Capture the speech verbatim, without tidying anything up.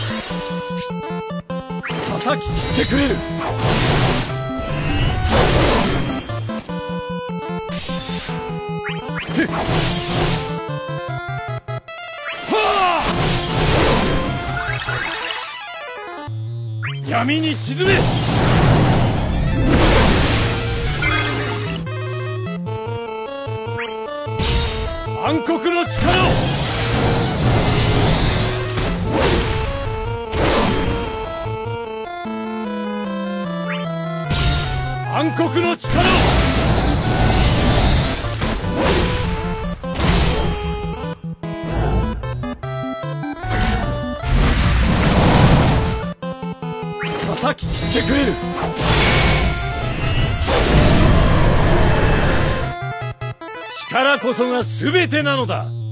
叩き切ってくれる。はあ！闇に沈め。暗黒の力を。暗黒の力を。叩き切ってくれる。力こそが全てなのだ。